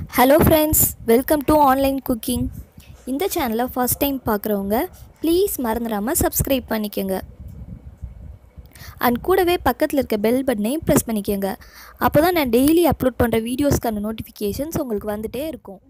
Hello friends, welcome to online cooking. இந்த சேனலை first time பார்க்குறவங்க ப்ளீஸ் மறந்துடாமல் சப்ஸ்கிரைப் பண்ணிக்கோங்க. அண்ட் கூடவே பக்கத்தில் இருக்க பெல் பட்டனையும் ப்ரெஸ் பண்ணிக்கோங்க. அப்போ தான் நான் டெய்லி அப்லோட் பண்ணுற வீடியோஸ்க்கான நோட்டிஃபிகேஷன்ஸ் உங்களுக்கு வந்துகிட்டே இருக்கும்.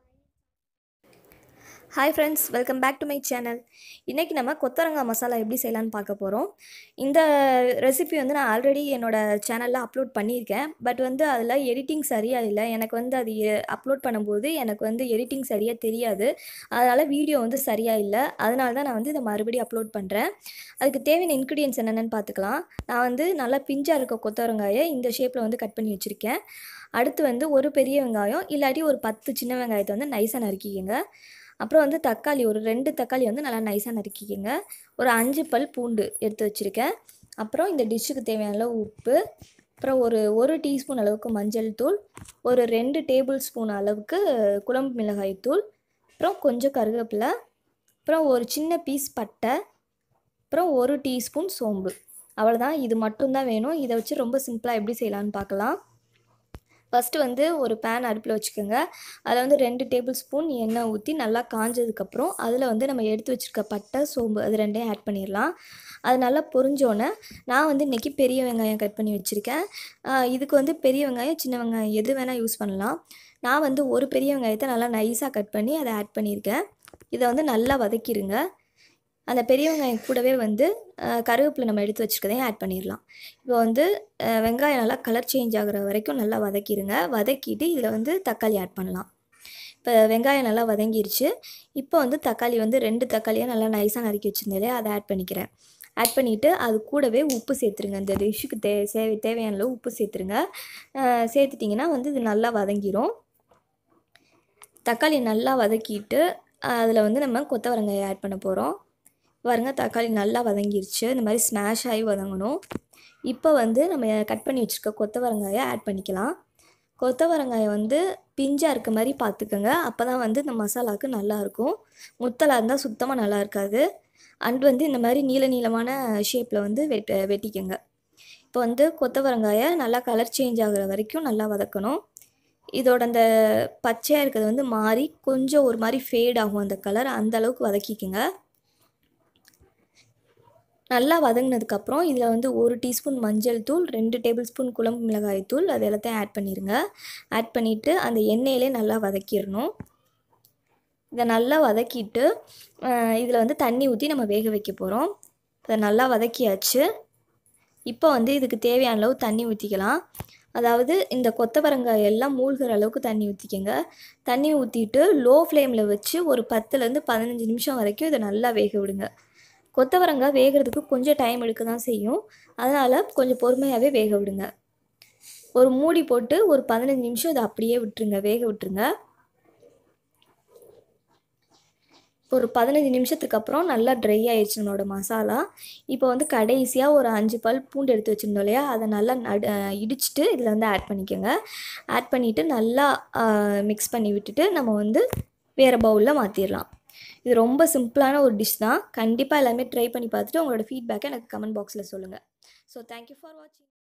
Hi friends, welcome back to my channel. இன்றைக்கி நம்ம கொத்தவரங்காய் மசாலா எப்படி செய்யலான்னு பார்க்க போகிறோம். இந்த ரெசிபி நான் ஆல்ரெடி என்னோடய சேனலில் அப்லோட் பண்ணியிருக்கேன். பட் அதில் எடிட்டிங் சரியாக இல்லை. எனக்கு அது அப்லோட் பண்ணும்போது எனக்கு எடிட்டிங் சரியாக தெரியாது. அதனால் வீடியோ சரியாக இல்லை. அதனால தான் நான் இதை மறுபடியும் அப்லோட் பண்ணுறேன். அதுக்கு தேவையான இன்க்ரீடியன்ஸ் என்னென்னு பார்த்துக்கலாம். நான் நல்லா பிஞ்சாக இருக்க கொத்தவரங்காயை இந்த ஷேப்பில் கட் பண்ணி வச்சுருக்கேன். அடுத்து ஒரு பெரிய வெங்காயம் இல்லாட்டி ஒரு 10 சின்ன வெங்காயத்தை நைஸாக நறுக்கிக்கங்க. அப்புறம் தக்காளி ஒரு 2 தக்காளி நல்லா நைஸாக நறுக்கிக்கங்க. ஒரு 5 பல் பூண்டு எடுத்து வச்சுருக்கேன். அப்புறம் இந்த டிஷ்ஷுக்கு தேவையான அளவு உப்பு, அப்புறம் ஒரு டீஸ்பூன் அளவுக்கு மஞ்சள் தூள், ஒரு 2 டேபிள் ஸ்பூன் அளவுக்கு குழம்பு மிளகாய் தூள், அப்புறம் கொஞ்சம் கருவேப்பிலை, அப்புறம் ஒரு சின்ன பீஸ் பட்டை, அப்புறம் 1 டீஸ்பூன் சோம்பு. அவ்வளோதான், இது மட்டும்தான் வேணும். இதை வச்சு ரொம்ப சிம்பிளாக எப்படி செய்யலான்னு பார்க்கலாம். ஃபஸ்ட்டு ஒரு பேன் அடுப்பில் வச்சுக்கோங்க. அதில் 2 டேபிள் ஸ்பூன் எண்ணெய் ஊற்றி நல்லா காஞ்சதுக்கப்புறம் அதில் நம்ம எடுத்து வச்சுருக்க பட்டை சோம்பு அது ரெண்டையும் ஆட் பண்ணிடலாம். அது நல்லா பொரிஞ்சோன்னே நான் இன்றைக்கி பெரிய வெங்காயம் கட் பண்ணி வச்சுருக்கேன். இதுக்கு பெரிய வெங்காயம் சின்ன வெங்காயம் எது வேணால் யூஸ் பண்ணலாம். நான் ஒரு பெரிய வெங்காயத்தை நல்லா நைஸாக கட் பண்ணி அதை ஆட் பண்ணியிருக்கேன். இதை நல்லா வதக்கிடுங்க. அந்த பெரிய வெங்காயம் கூடவே கருவேப்பிலை நம்ம எடுத்து வச்சுருக்கதையும் ஆட் பண்ணிடலாம். இப்போ வெங்காயம் நல்லா கலர் சேஞ்ச் ஆகிற வரைக்கும் நல்லா வதக்கிடுங்க. வதக்கிட்டு இதில் தக்காளி ஆட் பண்ணலாம். இப்போ வெங்காயம் நல்லா வதங்கிருச்சு. இப்போ தக்காளி 2 தக்காளியாக நல்லா நைஸாக நறுக்கி வச்சுருந்தாலே அதை ஆட் பண்ணிக்கிறேன். ஆட் பண்ணிவிட்டு அது கூடவே உப்பு சேர்த்துருங்க. இந்த டிஷ்ஷுக்கு தேவையான அளவு உப்பு சேர்த்துருங்க. சேர்த்துட்டிங்கன்னா இது நல்லா வதங்கிடும். தக்காளி நல்லா வதக்கிட்டு அதில் நம்ம கொத்தவரங்காயை ஆட் பண்ண போகிறோம். பாருங்கள், தக்காளி நல்லா வதங்கிருச்சு. இந்த மாதிரி ஸ்மாஷ் ஆகி வதங்கணும். இப்போ நம்ம கட் பண்ணி வச்சுருக்க கொத்தவரங்காயை ஆட் பண்ணிக்கலாம். கொத்தவரங்காயை பிஞ்சாக இருக்க மாதிரி பார்த்துக்கோங்க. அப்போ தான் இந்த மசாலாவுக்கு நல்லாயிருக்கும். முத்தலாக இருந்தால் சுத்தமாக நல்லா இருக்காது. அண்ட் இந்த மாதிரி நீளமான ஷேப்பில் வெட்டிக்கோங்க. இப்போ கொத்தவரங்காயை நல்லா கலர் சேஞ்ச் ஆகிற வரைக்கும் நல்லா வதக்கணும். இதோட அந்த பச்சையாக இருக்கிறது மாறி கொஞ்சம் ஒரு மாதிரி ஃபேட் ஆகும் அந்த கலர். அந்த அளவுக்கு வதக்கிக்கோங்க. நல்லா வதங்கினதுக்கப்புறம் இதில் 1 டீஸ்பூன் மஞ்சள் தூள், 2 டேபிள் ஸ்பூன் குழம்பு மிளகாய் தூள் அது எல்லாத்தையும் ஆட் பண்ணிடுங்க. ஆட் பண்ணிவிட்டு அந்த எண்ணெயிலே நல்லா வதக்கிடணும். இதை நல்லா வதக்கிட்டு இதில் தண்ணி ஊற்றி நம்ம வேக வைக்க போகிறோம். இதை நல்லா வதக்கியாச்சு. இப்போ இதுக்கு தேவையான அளவு தண்ணி ஊற்றிக்கலாம். அதாவது இந்த கொத்தவரங்காய் எல்லாம் மூழ்கிற அளவுக்கு தண்ணி ஊற்றிக்கங்க. தண்ணி ஊற்றிட்டு லோ ஃப்ளேமில் வச்சு ஒரு 10லேருந்து 15 நிமிஷம் வரைக்கும் இதை நல்லா வேக விடுங்க. கொத்தவரங்காய் வேகிறதுக்கு கொஞ்சம் டைம் எடுக்க தான் செய்யும். அதனால் கொஞ்சம் பொறுமையாகவே வேக விடுங்க. ஒரு மூடி போட்டு ஒரு 15 நிமிஷம் இதை அப்படியே விட்டுருங்க, வேக விட்டுருங்க. ஒரு 15 நிமிஷத்துக்கு அப்புறம் நல்லா ட்ரை ஆயிடுச்சு நம்மளோட மசாலா. இப்போ கடைசியாக ஒரு 5 பல் பூண்டு எடுத்து வச்சுருந்தோம் இல்லையா, அதை நல்லா இடிச்சிட்டு இதில் ஆட் பண்ணிக்கோங்க. ஆட் பண்ணிவிட்டு நல்லா மிக்ஸ் பண்ணி விட்டுட்டு நம்ம வேறு பவுலில் மாற்றிடலாம். இது ரொம்ப சிம்பிளான ஒரு டிஷ் தான். கண்டிப்பாக எல்லாமே ட்ரை பண்ணி பார்த்துட்டு உங்களோட ஃபீட்பேக்கை எனக்கு கமெண்ட் பாக்ஸில் சொல்லுங்கள். ஸோ தேங்க்யூ ஃபார் வாட்சிங்.